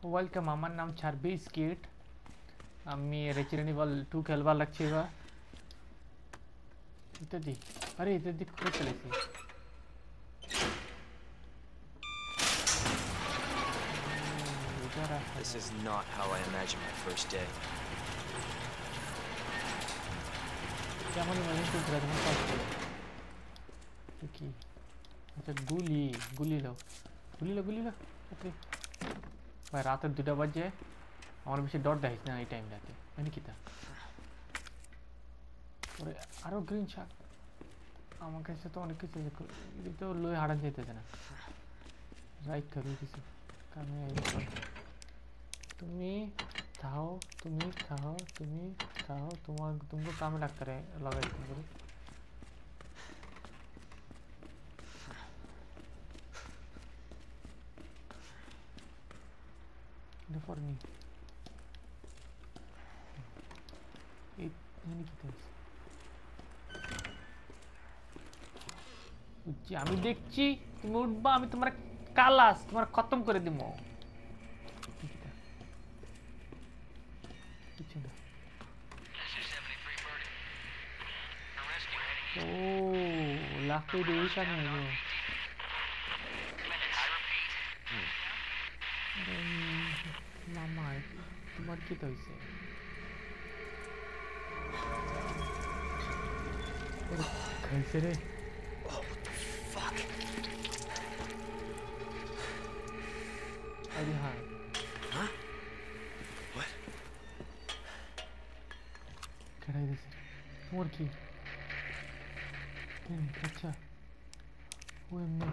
Welcome, আমার নাম ছাড়বি স্কিট। আমি রেসিডেন্ট ইভিল 2 খেলবার লাগছে এবার। ইত্যাদি আরে ইত্যাদি করে চলেছি। This is not how I imagined my first day. কেমন ইমাজিন করতে তোমার ফার্স্ট কি? আচ্ছা গুলি গুলি লো গুলি লো গুলি লো। ওকে ভাই রাতের 2টা বাজে, আমার বেশি ডট দেখাইস না এই টাইমটাতে। মানে কি তা ওরে আরো গ্রিন শাক আমার কাছে তো অনেক কিছু তো লয়ে হারান যেতেছে না। রাইট করি কিছু কামে তুমি খাও তুমি খাও তুমি খাও তোমার तुमको কামে ডাক্তারে লাগাই করে এটা ফর মি এই মানে কি তাই বুঝছি আমি দেখছি তুমি উঠবা আমি তোমার কালাস তোমার খতম করে দিব। কিছু না। ও লাখে দেই কানে গো। মামা তোমার কি হইছে? খাইছে রে। আরে হ্যাঁ কেডাই দিছে তোমার কি? আচ্ছা ও এমনি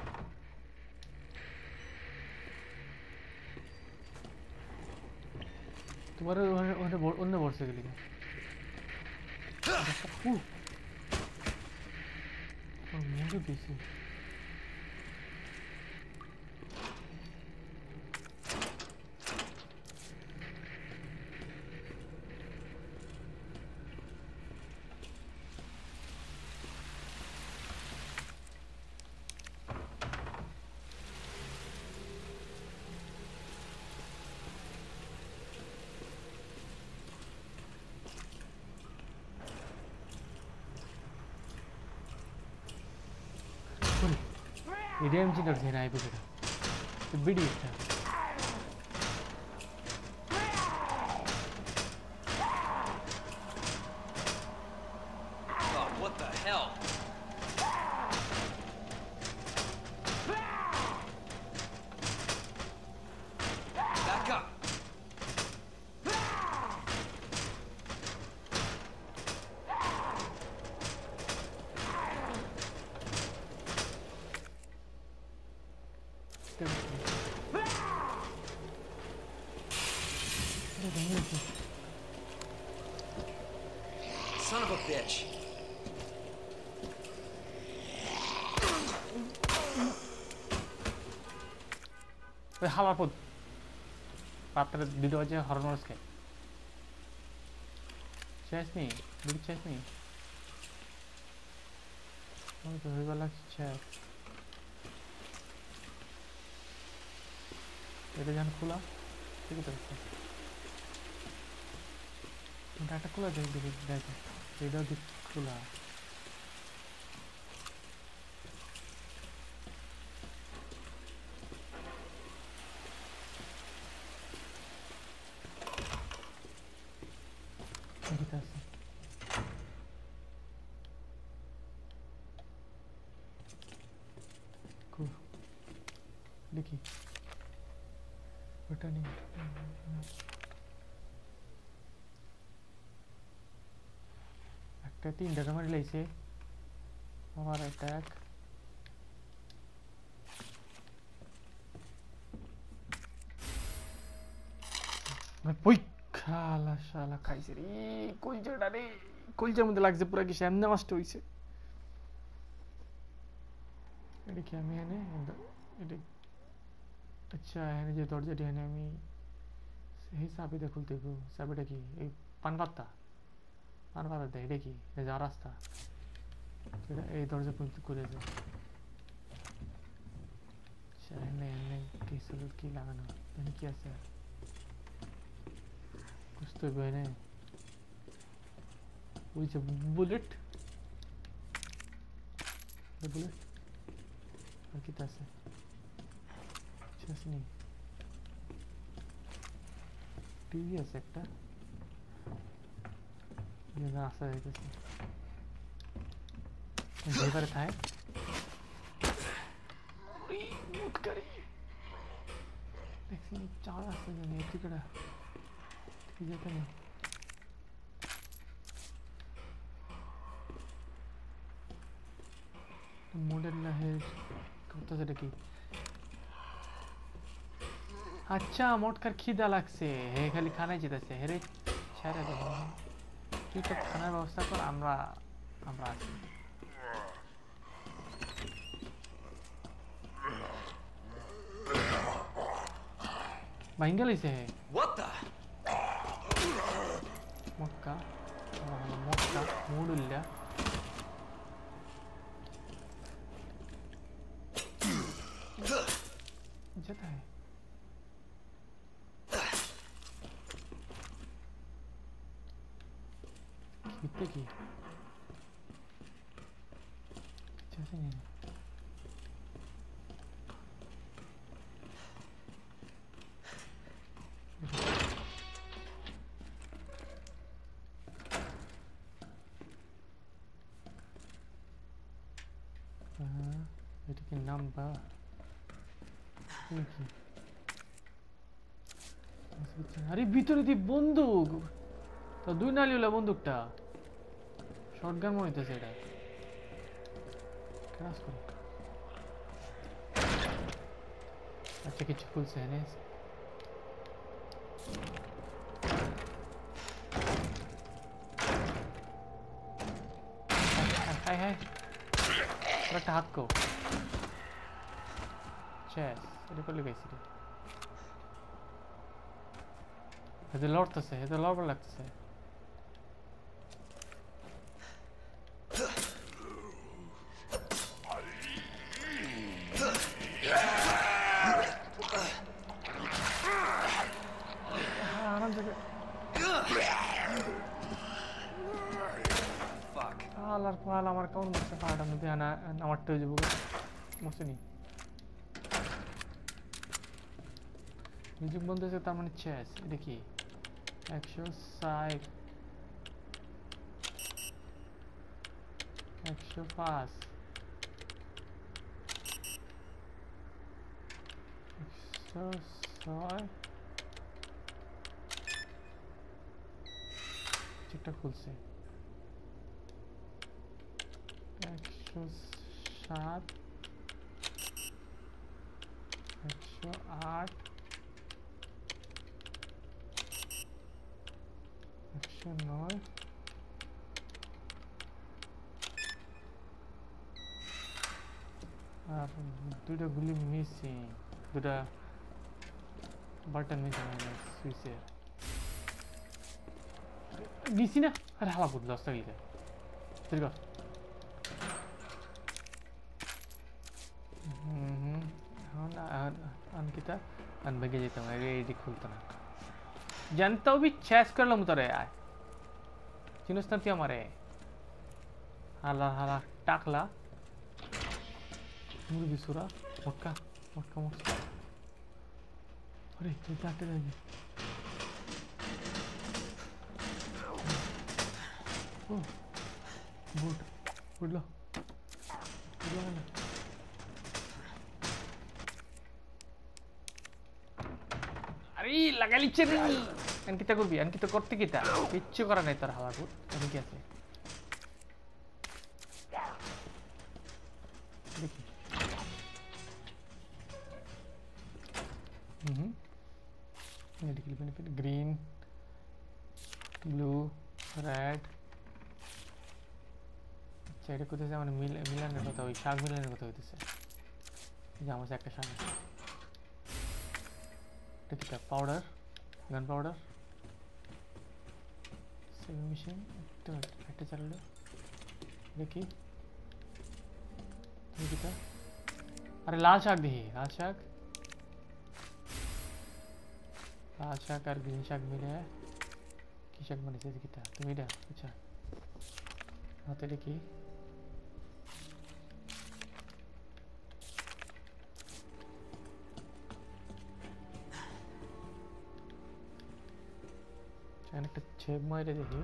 তোমার অন্য বর্ষে গেলি মজা দিয়েছে। এডিএমজি করছে না আইবো কেটা বিডি এটা What the hell? Back up. Son of a bitch. ওই হালার পদ রাত্রে 2টা বাজে হরমোনস খাই শেষ নেই বিড়ি শেষ নেই আমি তো হয়ে গেল শেষ। এটা যেন খোলা ঠিক আছে ডাটা খোলা দেখ দেখে দেখে এটা দিক খোলা ঠিক আছে দেখি ওটা নেই একটা 3টা মারি লাইছে আমার অ্যাটাক ওই খালা শালা খাইছে রে কলজাটা রে কলজার মধ্যে লাগছে পুরা কি সামনে নষ্ট হইছে। এটা কি আমি এনে এটা আচ্ছা এনে যে দরজাটি এনে আমি সেই চাবিটা খুলতে গো চাবিটা কি এই পানপাত্তা পানপাত্তা এটা কি যা রাস্তা এটা এই দরজা খুলতে করে যায়। আচ্ছা এনে কি সলুট কি লাগানো এনে কি আছে कुछ तो गए ওই যে বুলেট বুলেট আর কি আছে শেষ নেই টিভি আছে একটা যেটা আসা যাইতেছে যেবারে থাকে মুট করে দেখছি চার আছে জানি এটি করে ঠিক যেতে না मॉडल है कौन सा की अच्छा मोट कर खिदा লাগছে হে খালি খানাই যেতেছে হেরে ছেড়ে দে তুই তো খানার ব্যবস্থা কর আমরা আমরা আছি ভাঙ্গা লইছে What the? মক্কা মক্কা മൂടില്ല जाता है कितने की जैसे नहीं हाँ ये तो क्या नाम बा আরে ভিতরে দি বন্দুক তো দুই নালিওলা বন্দুকটা শটগান মনে হইতেছে এটা ক্রাশ করে আচ্ছা কিছু খুলছে এনে হাই হাই একটা হাত কো চেস এটা করলে গেছি রে এটা লড়তেছে এটা লড়বার লাগতেছে আরাম থেকে আলার পাল আমার কোন মধ্যে পাড়ার মধ্যে আনা আমারটা হয়ে যাবো মসেনি মিউজিক বন্ধ আছে তার মানে চেস এটা কি 160 105 106 চেকটা খুলছে 107 108 109 আর দুটো গুলি মিসিং দুটা বাটন মিসিং সুইচের দিছি না আরে হালা বুঝলো আসতে গেলে ঠিক আছে अनकिता अनबगे जेता हूँ अरे ये खुलता ना जनता भी चेस कर लो मुतरे आए चिनुस्तान थी हमारे हाला हाला टाकला मुझे भी सुरा मक्का मक्का मक्का अरे ये टाटे रहेगी ओ बूट बूट लो अरे लगा लीचे नहीं अनकिता को भी अनकिता करते किता किच्छु करा नहीं तार हवा को अभी क्या से देखिए medical benefit green blue red চাইরে কোথায় মানে মিলানের কথা ওই শাক মিলানের কথা হইতেছে এই যে আমার একটা শাক এটা কি পাউডার গান পাউডার সেভিং মেশিন একটা চালালো দেখি কিটা আরে লাল শাক দেখি, লাল শাক, লাল শাক আর গ্রিন শাক মিলে কি শাক বানিয়েছে দেখিটা তুমি? এটা আচ্ছা, হাতে এটা কি? এখানে একটা ছেপ মাইরে দেখি।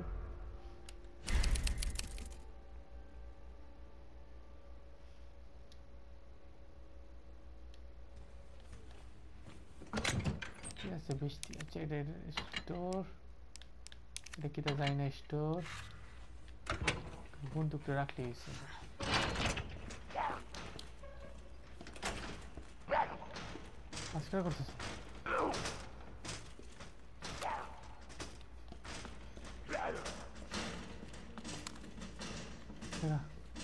ঠিক আছে, বৃষ্টি আছে। এটা স্টোর, এটা কিটা যায় না স্টোর। বন্দুকটা রাখলে হয়েছে। আজকাল করতেছে এরা।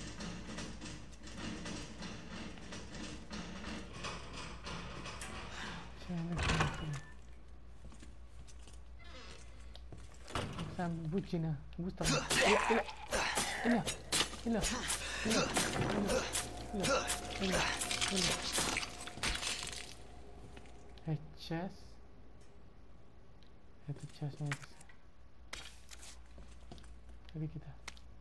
আমি বুঝছি না, বুঝতাম না। এলা এলা এলা এলা এলা এলা চেস, এত চেস মারতেছে। এদিকে দা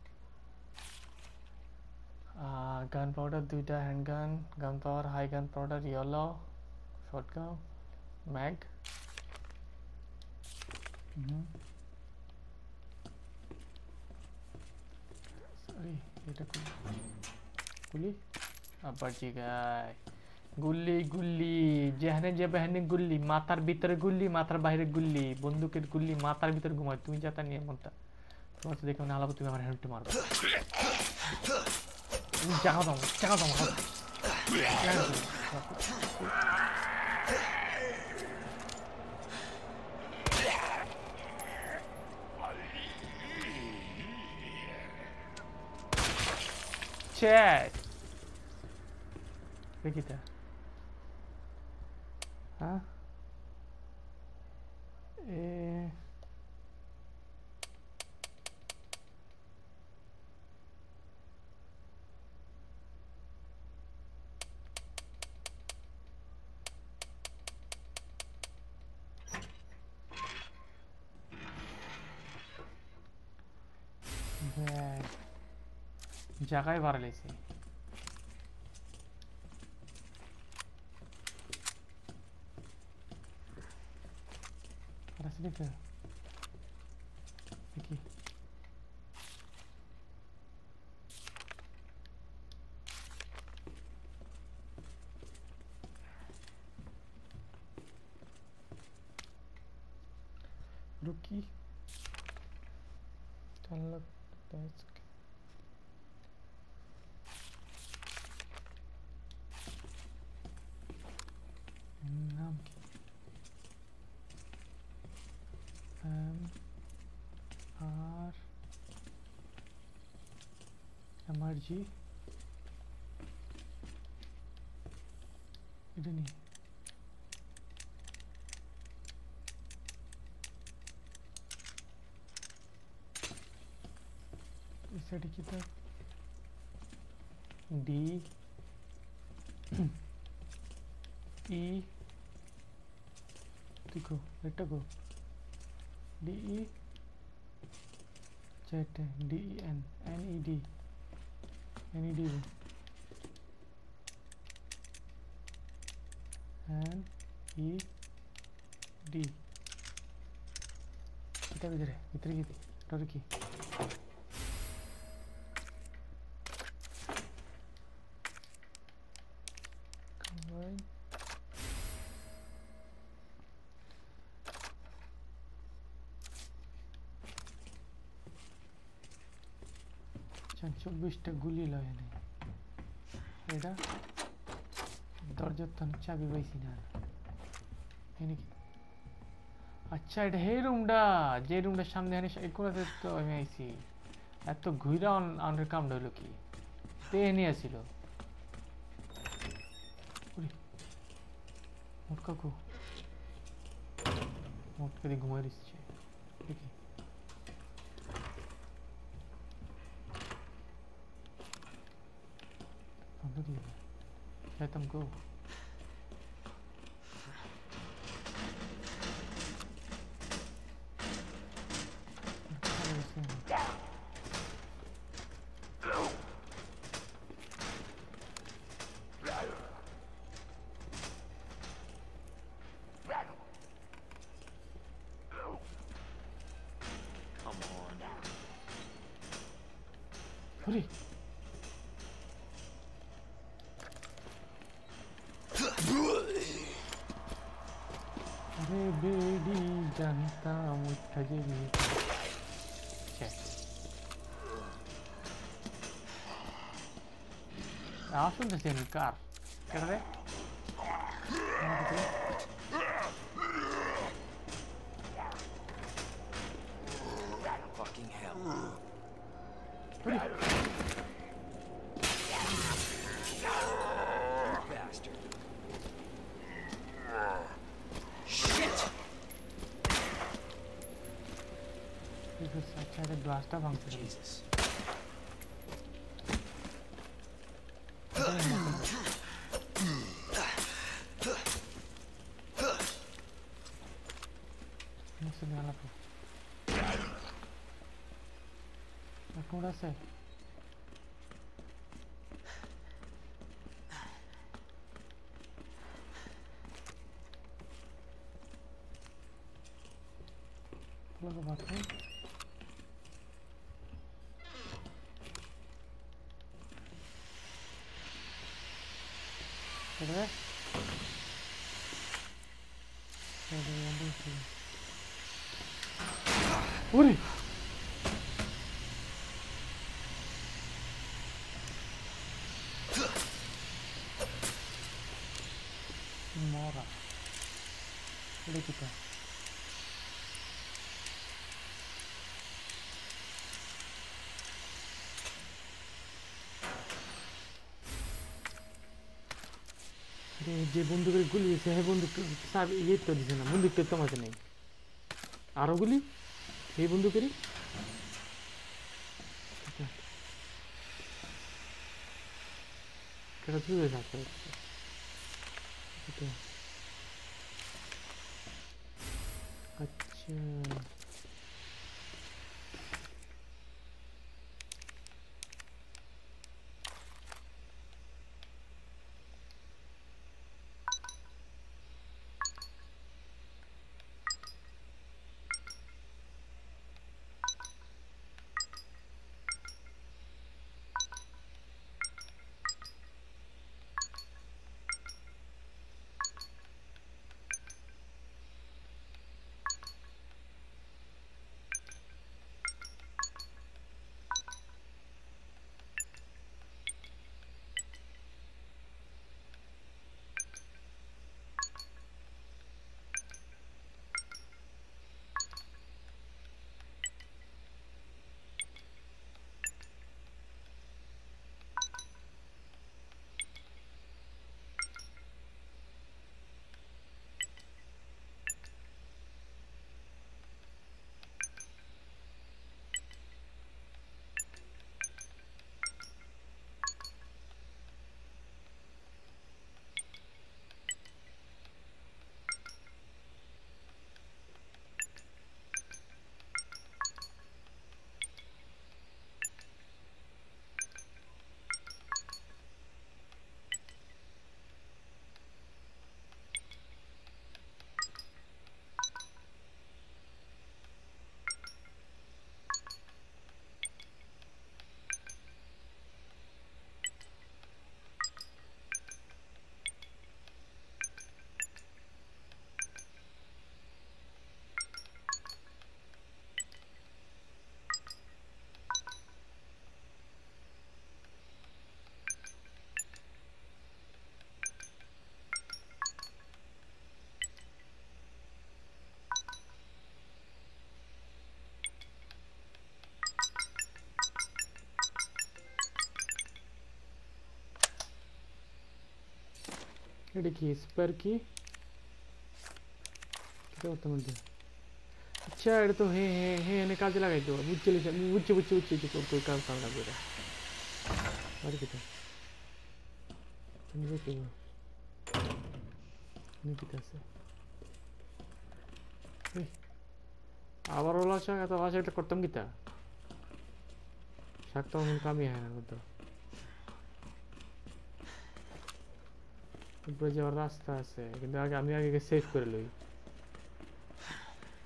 গান পাউডার দুইটা, hand gun, gun power, high gun powder, yellow shotgun, mag. Sorry, এটা গুলি আবার জিগায়। গুল্লি গুল্লি, যেখানে যে বাহিনী গুল্লি, মাথার ভিতরে গুল্লি, মাথার বাইরে গুল্লি, বন্দুকের গুল্লি মাথার ভিতরে ঘুমায়। তুমি যাতা নিয়ে মনটা তোমার দেখে মনে আলাপ, তুমি আমার হেল্পটি মারবে। জাগা দাও, জাগা দাও। চ্যাট দেখিটা, হ্যাঁ এ জায়গায় বাড়াইছে। দেখি Rookie. Unlock task. নাম কি? আর এমার্জি এটা নেই। সেটা কি তার ডি ই দেখো এটা go D E chat D E N N E D N E D এটা ভিতরে ভিতরে কি এটা কি চব্বিশটা গুলি লয় নেই এটা দরজার তো চাবি পাইছি না নাকি। আচ্ছা এটা হে রুমটা, যে রুমটার সামনে কোনাতে তো আমি আইছি। এত ঘুরা অনের কামটা হলো কি তে নিয়ে আসছিল মোটকাকু মোটকা দিয়ে ঘুমাই দিচ্ছে দেখি। let them go. Come on. Hurry! अरे बेडी जनता मुठ्ठा जेवी आवाज सुन कार कर रहे Fucking hell. Bastard. Shit! This is such a blasta function. Jesus. थोड़ा सा थोड़ा बात है पूरी Mora. Udah kita. যে বন্দুকের গুলি আছে সেই বন্দুক সাব ইয়ে তো দিছে না বন্দুক তো মাঝে নেই আরো গুলি এই বন্দুকেরই কেটে তুই যাচ্ছে अच्छा देखिए स्पर की क्या होता है अच्छा ये तो है निकाल के लगा दो मुझे कोई काम करना पड़ेगा और कितना নিজে কি নিকিতাছে আবার ওলা শাক এত ভাষা একটা করতাম কিতা শাক তো আমার কামই হয় না কত উপরে যাওয়ার রাস্তা আছে কিন্তু আগে আমি আগে সেভ করে লই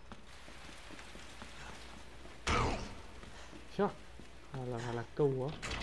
Sure. Là câu quá.